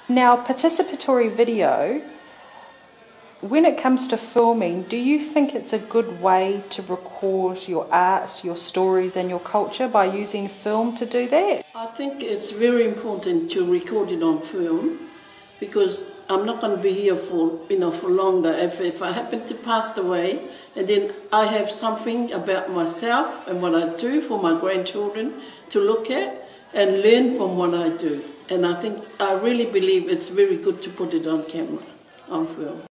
Now, participatory video, when it comes to filming, do you think it's a good way to record your art, your stories and your culture by using film to do that? I think it's very important to record it on film, because I'm not going to be here for longer. If I happen to pass away, and then I have something about myself and what I do for my grandchildren to look at and learn from what I do. And I really believe it's very good to put it on camera, on film.